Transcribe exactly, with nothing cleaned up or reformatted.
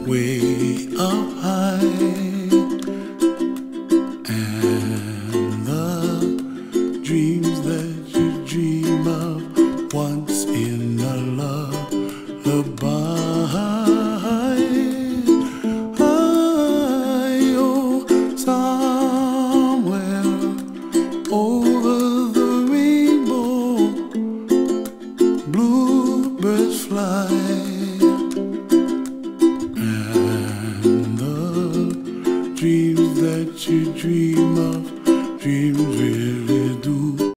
way up high, and the dreams that you dream of once in a lullaby. I, oh, somewhere over the rainbow, bluebirds fly. Dreams that you dream of, dreams really do